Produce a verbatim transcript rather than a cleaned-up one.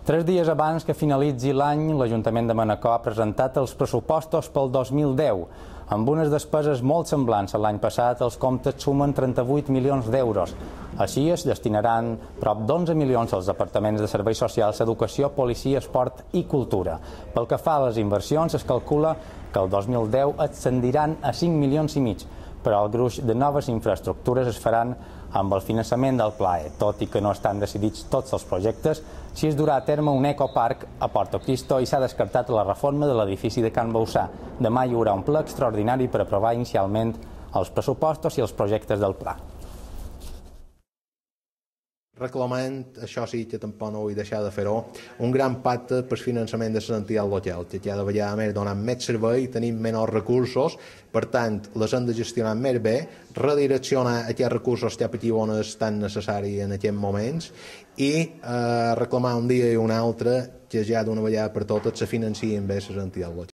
Tres dies abans que finalitzi l'any, l'Ajuntament de Manacor ha presentat els pressupostos pel dos mil deu. Amb unes despeses molt semblants a l'any passat, els comptes sumen trenta-vuit milions d'euros. Així es destinaran prop d'onze milions als departaments de serveis socials, educació, policia, esport i cultura. Pel que fa a les inversions, es calcula que el dos mil deu ascendiran a cinc milions i mig, però el gruix de noves infraestructures es faran amb el finançament del P L A E. Tot i que no estan decidits tots els projectes, si es durà a terme un ecoparc a Porto Cristo i s'ha descartat la reforma de l'edifici de Can Bausà. Demà hi haurà un ple extraordinari per aprovar inicialment els pressupostos i els projectes del pla. Reclamant, això sí que tampoc no vull deixar de fer-ho, un gran pacte per finançament de les entitats locals, que cada vegada més donen més servei, tenim menys recursos, per tant, les hem de gestionar més bé, redireccionar aquests recursos cap aquí on estan necessaris en aquests moments i eh, reclamar un dia i un altre que ja d'una vegada per totes se financien bé les entitats locals.